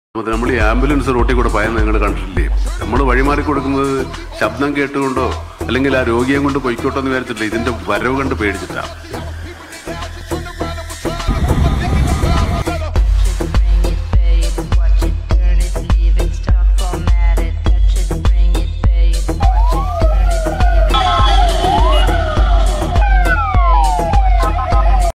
നമ്മൾ ഈ ആംബുലൻസ് റോട്ടിൽ കൂടെ പോയാൽ നിങ്ങൾ കണ്ടിട്ടില്ലേ? നമ്മൾ വഴിമാറി കൊടുക്കുന്നത് ശബ്ദം കേട്ടുകൊണ്ടോ അല്ലെങ്കിൽ ആ രോഗിയെ കൊണ്ട് പൊയ്ക്കോട്ടോ എന്ന് വിചാരിച്ചിട്ടില്ല, ഇതിന്റെ വരവ് കണ്ട് പേടിച്ചിട്ടാണ്.